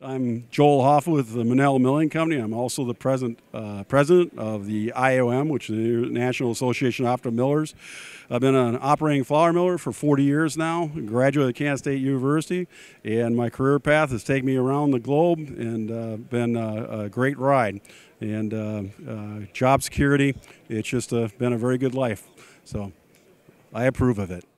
I'm Joel Hoffa with the Mennel Milling Company. I'm also the president of the IAOM, which is the National Association of Optical Millers. I've been an operating flour miller for 40 years now, a graduate of Kansas State University, and my career path has taken me around the globe and been a great ride. And job security, it's just been a very good life. So I approve of it.